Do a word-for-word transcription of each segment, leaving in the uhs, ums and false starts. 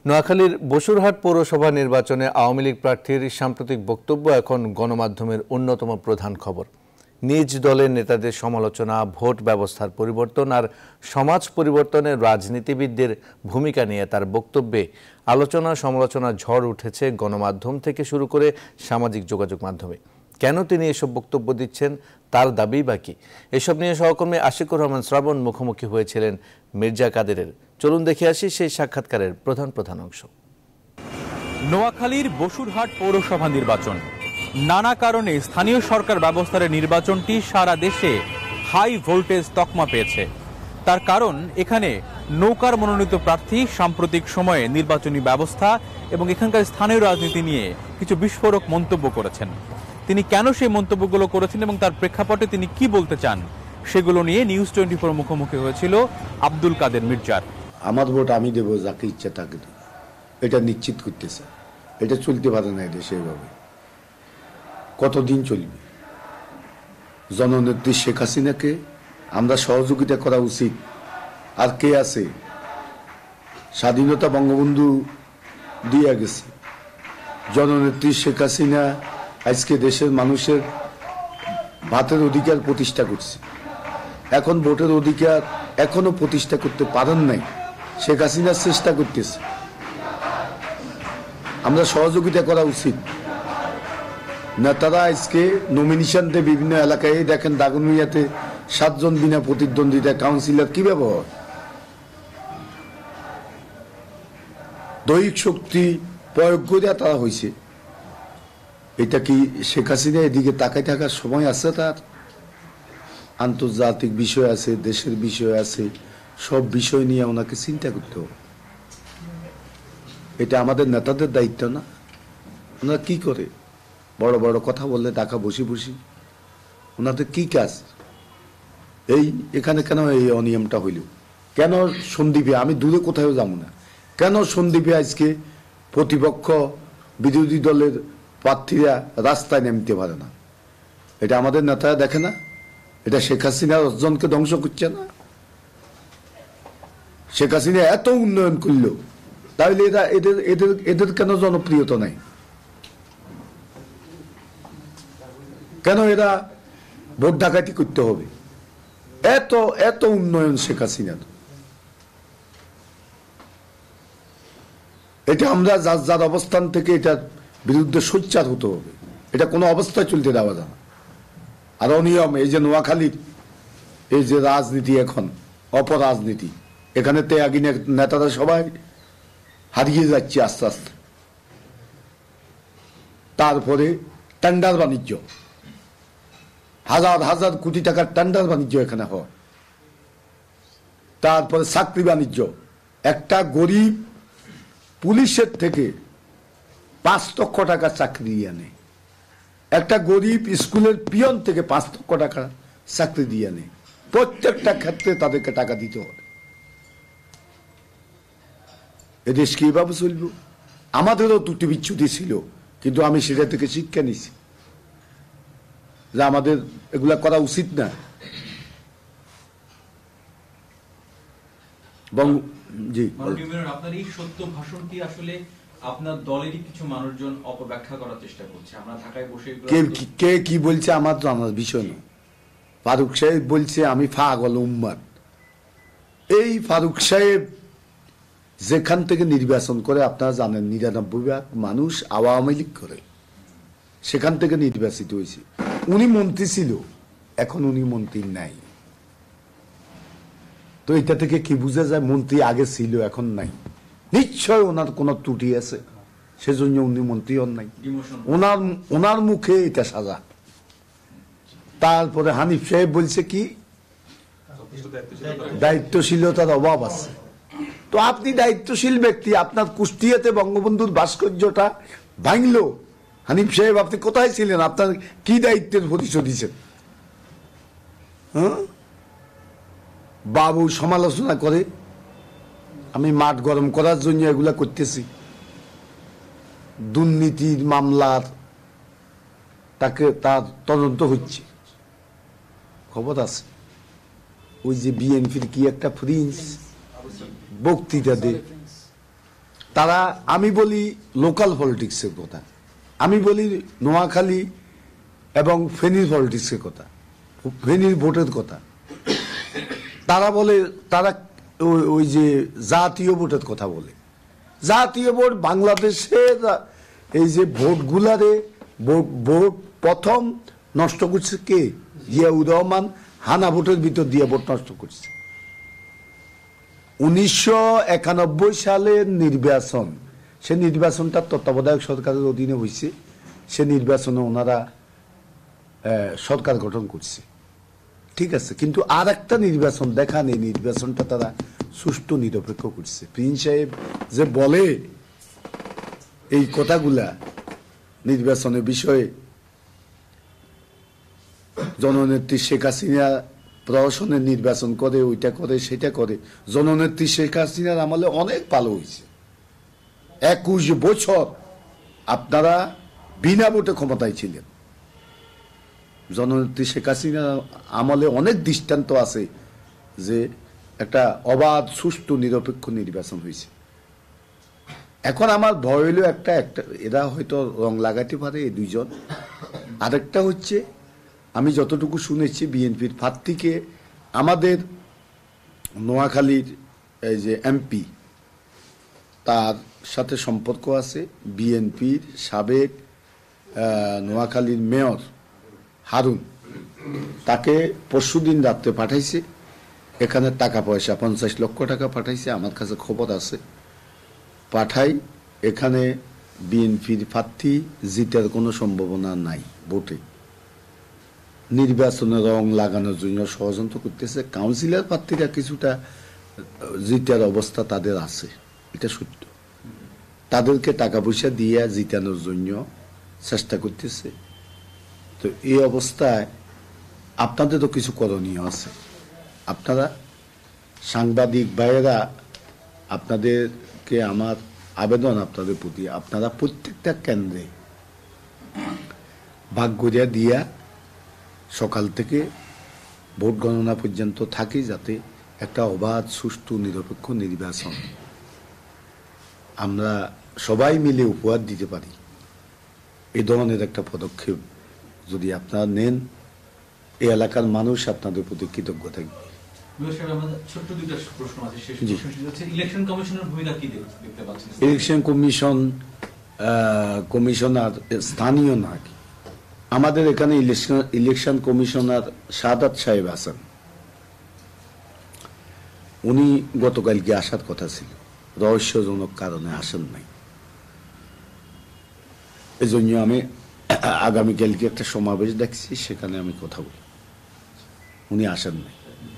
নোয়াখালীর বসুরহাট পৌরসভা নির্বাচনে আওয়ামী লীগ প্রার্থীর সাম্প্রতিক বক্তব্য এখন গণমাধ্যমের অন্যতম প্রধান খবর। নিজ দলের নেতাদের সমালোচনা, ভোট ব্যবস্থার পরিবর্তন আর সমাজ পরিবর্তনের রাজনীতিবিদদের ভূমিকা নিয়ে তার বক্তব্যে আলোচনা সমালোচনা ঝড় উঠেছে গণমাধ্যম থেকে শুরু করে সামাজিক যোগাযোগ মাধ্যমে। কেন তিনি এসব বক্তব্য দিচ্ছেন, তার দাবি বাকি এসব নিয়ে সহকর্মী আশিকুর রহমান শ্রাবণ মুখোমুখি হয়েছিলেন মির্জা কাদেরের। চলুন দেখে আসি সেই সাক্ষাৎকারের প্রধান প্রধান অংশ। নোয়াখালীর বসুরহাট পৌরসভা নির্বাচন, নানা কারণে স্থানীয় সরকার ব্যবস্থার নির্বাচনটি সারা দেশে হাই ভোল্টেজ তকমা পেয়েছে। তার কারণ এখানে নৌকার মনোনীত প্রার্থী সাম্প্রতিক সময়ে নির্বাচনী ব্যবস্থা এবং এখানকার স্থানীয় রাজনীতি নিয়ে কিছু বিস্ফোরক মন্তব্য করেছেন। তিনি কেন সেই মন্তব্যগুলো করেছেন এবং তার প্রেক্ষাপটে তিনি কি বলতে চান সেগুলো নিয়ে নিউজ টোয়েন্টি ফোর মুখোমুখি হয়েছিল আব্দুল কাদের মির্জার। আমার ভোট আমি দেবো, যাকে ইচ্ছা তাকে দেব, এটা নিশ্চিত করতেছে। এটা চলতে পারে না দেশে এভাবে। কতদিন চলবে? জননেত্রী শেখ হাসিনাকে আমরা সহযোগিতা করা উচিত। আর কে আছে? স্বাধীনতা বঙ্গবন্ধু দিয়ে গেছে। জননেত্রী শেখ হাসিনা আজকে দেশের মানুষের ভাতের অধিকার প্রতিষ্ঠা করছে। এখন ভোটের অধিকার এখনো প্রতিষ্ঠা করতে পারেন নাই, শেখ হাসিনার চেষ্টা করতেছে। আমরা সহযোগিতা করা উচিত। নেতারা আজকে নমিনেশন দেয় বিভিন্ন এলাকায়। দেখেন দাগনভূঞাতে সাতজন বিনা প্রতিদ্বন্দ্বিতা কাউন্সিলর, কি ব্যবহার? দৈহিক শক্তি প্রয়োগ করে তারা হয়েছে। এটা কি শেখ হাসিনা এদিকে তাকায় থাকার সময় আছে? তার আন্তর্জাতিক বিষয় আছে, দেশের বিষয় আছে, সব বিষয় নিয়ে ওনাকে চিন্তা করতে হবে। এটা আমাদের নেতাদের দায়িত্ব না? ওনারা কি করে? বড় বড় কথা বললে ঢাকা বসে বসি। ওনাদের কি কাজ? এই এখানে কেন এই অনিয়মটা হইল? কেন সন্দ্বীপে, আমি দূরে কোথাও যাবো না, কেন সন্দ্বীপে আজকে প্রতিপক্ষ বিরোধী দলের প্রার্থীরা রাস্তায় নামতে পারে না? এটা আমাদের নেতারা দেখে না? এটা শেখ হাসিনার অর্জনকে ধ্বংস করছে না? শেখ হাসিনা এত উন্নয়ন করল, তাহলে এরা এদের এদের এদের কেন জনপ্রিয়তা নাই? কেন এরা ভোট ডাকাতি করতে হবে? এত এত উন্নয়ন শেখ হাসিনার। এটা আমরা যার যার অবস্থান থেকে এটার বিরুদ্ধে সোচ্চার হতে হবে। এটা কোনো অবস্থায় চলতে দেওয়া যায় না। আর অনিয়ম, এই যে নোয়াখালীর এই যে রাজনীতি, এখন অপরাজনীতি, এখানে ত্যাগী নেতারা সবাই হারিয়ে যাচ্ছে আস্তে আস্তে। তারপরে টেন্ডার বাণিজ্য, হাজার হাজার কোটি টাকার টেন্ডার বাণিজ্য এখানে হয়। তারপরে চাকরি বাণিজ্য। একটা গরিব পুলিশের থেকে পাঁচ লক্ষ টাকা চাকরি দিয়ে আনে। একটা গরিব স্কুলের পিয়ন থেকে পাঁচ লক্ষ টাকা চাকরি দিয়ে আনে। প্রত্যেকটা ক্ষেত্রে তাদেরকে টাকা দিতে হবে। এদেশ কিভাবে চলব? আমাদেরও ত্রুটি বিচ্ছুতি ছিল, কিন্তু আমি সেটা থেকে শিক্ষা নিছি যে আমাদের এগুলা করা উচিত না। জি, আপনার এই সত্য ভাষণটি আসলে আপনার দলেরই কিছু মানুষজন অপব্যাখ্যা করার চেষ্টা করছে। আমরা ঢাকায় বসে কে কি বলছে আমার তো আমার বিষয় না। ফারুক সাহেব বলছে আমি পাগল উম্মাদ। এই ফারুক সাহেব যেখান থেকে নির্বাচন করে, আপনারা জানেন নিরানব্বই ভাগ মানুষ আওয়ামী লীগ করে, সেখান থেকে নির্বাচিত হয়েছে। উনি মন্ত্রী ছিল, এখন উনি মন্ত্রী নাই। তো এটা থেকে কি বোঝা যায়? মন্ত্রী আগে ছিল, এখন নাই। নিশ্চয় ওনার কোন ত্রুটি আছে, সেজন্য উনি মন্ত্রী হন নাই। ওনার ওনার মুখে এটা সাজা। তারপরে হানিফ সাহেব বলছে কি দায়িত্বশীলতার অভাব আছে। তো আপনি দায়িত্বশীল ব্যক্তি, আপনার কুষ্টিয়াতে বঙ্গবন্ধুর ভাস্কর্যটা ভাঙলো, হানিফ সাহেব আপনি কোথায় ছিলেন? আপনার কি দায়িত্বের পরিচয় দিচ্ছেন? হ্যাঁ, বাবু সমালোচনা করে আমি মাঠ গরম করার জন্য এগুলা করতেছি। দুর্নীতির মামলার তাকে তার তদন্ত হচ্ছে, খবর আছে। ওই যে বিএনপির কি একটা প্রিন্স বক্তৃতা দে, তারা, আমি বলি লোকাল পলিটিক্সের কথা, আমি বলি নোয়াখালী এবং ফেনীর পলিটিক্সের কথা, ফেনীর ভোটের কথা। তারা বলে, তারা ওই যে জাতীয় ভোটের কথা বলে। জাতীয় ভোট বাংলাদেশের এই যে ভোটগুলারে ভোট ভোট প্রথম নষ্ট করছে কে? জিয়াউর রহমান হানা ভোটের ভিতর দিয়ে ভোট নষ্ট করছে। উনিশশো একানব্বই সালের নির্বাচন, সে নির্বাচনটা তত্ত্বাবধায়ক সরকারের অধীনে হয়েছে। সে নির্বাচনে ওনারা সরকার গঠন করছে, ঠিক আছে, কিন্তু আর একটা নির্বাচন দেখান, এই নির্বাচনটা তারা সুষ্ঠু নিরপেক্ষ করছে। প্রিন্স সাহেব যে বলে এই কথাগুলা নির্বাচনের বিষয়ে, জননেত্রী শেখ হাসিনা প্রশাসনের নির্বাচন করে, ওইটা করে, সেটা করে। জননেত্রী শেখ হাসিনার আমলে অনেক ভালো হয়েছে। একুশ বছর আপনারা বিনা ভোটে ক্ষমতায় ছিলেন। জননেত্রী শেখ হাসিনার আমলে অনেক দৃষ্টান্ত আছে যে একটা অবাধ সুষ্ঠু নিরপেক্ষ নির্বাচন হয়েছে। এখন আমার ভয় হইল একটা একটা এরা হয়তো রং লাগাতে পারে এই দুইজন। আরেকটা হচ্ছে, আমি যতটুকু শুনেছি বিএনপির প্রার্থীকে আমাদের নোয়াখালীর এই যে এমপি, তার সাথে সম্পর্ক আছে। বিএনপির সাবেক নোয়াখালীর মেয়র হারুন তাকে পরশুদিন রাত্রে পাঠাইছে এখানে টাকা পয়সা, পঞ্চাশ লক্ষ টাকা পাঠাইছে, আমার কাছে খবর আছে। পাঠাই এখানে বিএনপির প্রার্থী জিতার কোনো সম্ভাবনা নাই ভোটে। নির্বাচনে রং লাগানোর জন্য ষড়যন্ত্র করতেছে। কাউন্সিলর প্রার্থীরা কিছুটা জিতার অবস্থা তাদের আছে, এটা সত্য। তাদেরকে টাকা পয়সা দিয়ে জিতানোর জন্য চেষ্টা করতেছে। তো এই অবস্থায় আপনাদেরও কিছু করণীয় আছে। আপনারা সাংবাদিক ভাইয়েরা, আপনাদেরকে আমার আবেদন আপনাদের প্রতি, আপনারা প্রত্যেকটা কেন্দ্রে ভাগ করিয়া দিয়া সকাল থেকে ভোট গণনা পর্যন্ত থাকে, যাতে একটা অবাধ সুষ্ঠু নিরপেক্ষ নির্বাচন আমরা সবাই মিলে উপহার দিতে পারি। এই ধরনের একটা পদক্ষেপ যদি আপনারা নেন, এই এলাকার মানুষ আপনাদের প্রতি কৃতজ্ঞ থাকবে। ইলেকশন কমিশন কমিশনার স্থানীয় নাকি আমাদের এখানে ইলেকশন ইলেকশন কমিশনার সাদাত সাহেব আছেন। উনি গতকালকে আসার কথা ছিল, রহস্যজনক কারণে আসেন নাই। এজন্য আমি আগামীকালকে একটা সমাবেশ দেখছি, সেখানে আমি কথা বলি। উনি আসেন নাই।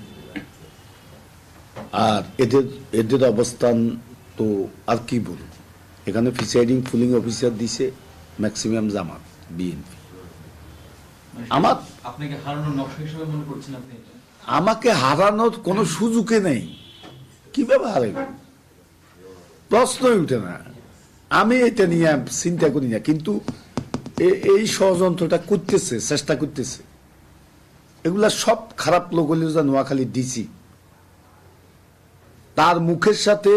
আর এদের এদের অবস্থান তো আর কি বলুন, এখানে প্রিসাইডিং পুলিং অফিসার দিছে ম্যাক্সিমাম জামাত বিএনপি। আমার আপনাকে হারানোর নকশা হিসেবে মনে করছেন আপনি? আমাকে হারানোর কোনো সুযোগে নেই, কিভাবে হারাইব, প্রশ্নই উঠে না। আমি এটা নিয়ে চিন্তা করি না, কিন্তু এই ষড়যন্ত্রটা করতেছে, চেষ্টা করতেছে। এগুলা সব খারাপ লোক হলেও যা নোয়াখালী ডিসি, তার মুখের সাথে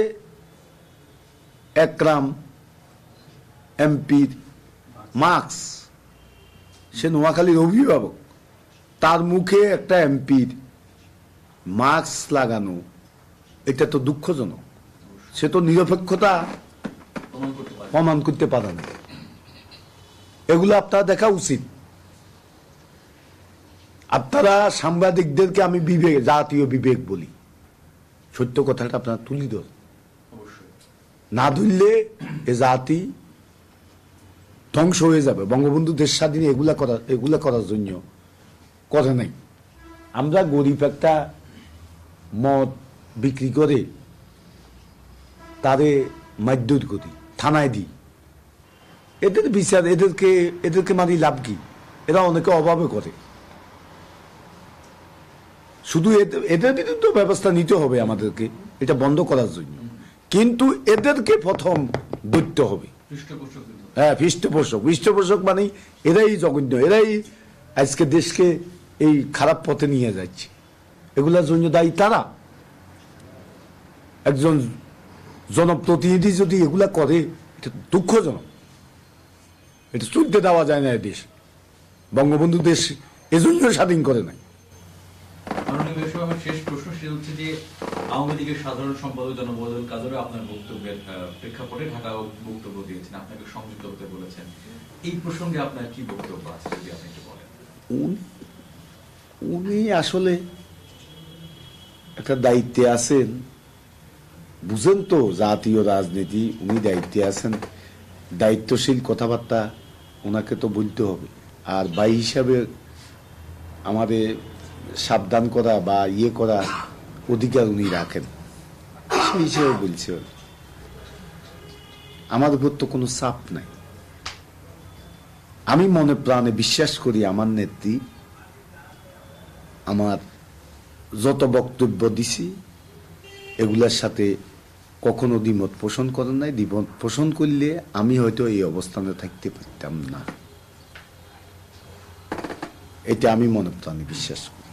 একরাম এমপির মার্কস, সে নোয়াখালীর অভিভাবক, তার মুখে একটা এমপির মার্কস লাগানো, এটা তো দুঃখজনক। সে তো নিরপেক্ষতা প্রমাণ করতে পারে না। এগুলো আপনারা দেখা উচিত। আপনারা সাংবাদিকদেরকে আমি বিবেক, জাতীয় বিবেক বলি, সত্য কথাটা আপনারা তুলি ধর, না ধরলে এ জাতি ধ্বংস হয়ে যাবে। বঙ্গবন্ধু দেশ স্বাধীন এগুলা করা এগুলা করার জন্য করে নাই। আমরা গরিব একটা মদ বিক্রি করে তারে মারধর করি, থানায় দিই, এদের বিচার, এদেরকে এদেরকে মারি লাভ কি? এরা অনেকে অভাবে করে। শুধু এদের বিরুদ্ধে ব্যবস্থা নিতে হবে আমাদেরকে, এটা বন্ধ করার জন্য। কিন্তু এদেরকে প্রথম ধরতে হবে। হ্যাঁ, পৃষ্ঠপোষক পৃষ্ঠপোষক মানে এরাই জঘন্য, এরাই আজকে দেশকে এই খারাপ পথে নিয়ে যাচ্ছে। এগুলোর জন্য দায়ী তারা। একজন জনপ্রতিনিধি যদি এগুলা করে এটা দুঃখজনক। এটা চলতে দেওয়া যায় না। দেশ বঙ্গবন্ধু দেশ এজন্য স্বাধীন করে নাই। আমার শেষ প্রশ্ন সেটা হচ্ছে যে আওয়ামী লীগের সাধারণ সম্পাদক জনাব ওবায়দুল কাদেরও আপনার বক্তব্যের প্রেক্ষাপটে ঢাকা বক্তব্য দিয়েছেন, আপনাকে সংযুক্ত হতে বলেছেন। এই প্রসঙ্গে আপনার কি বক্তব্য আছে যদি আপনি একটু বলেন। উনি আসলে একটা দায়িত্বে আছেন, বুঝেন তো জাতীয় রাজনীতি, উনি দায়িত্বে আছেন, দায়িত্বশীল কথাবার্তা ওনাকে তো বলতে হবে। আর ভাই হিসাবে আমাদের সাবধান করা বা ইয়ে করা অধিকার উনি রাখেন, সেই হিসেবে বলছে। আমার উপর তো কোনো চাপ নাই। আমি মনে প্রাণে বিশ্বাস করি আমার নেত্রী আমার যত বক্তব্য দিছি এগুলার সাথে কখনো দ্বিমত পোষণ করেন নাই। দ্বিমত পোষণ করলে আমি হয়তো এই অবস্থানে থাকতে পারতাম না। এটা আমি মনে প্রাণে বিশ্বাস করি।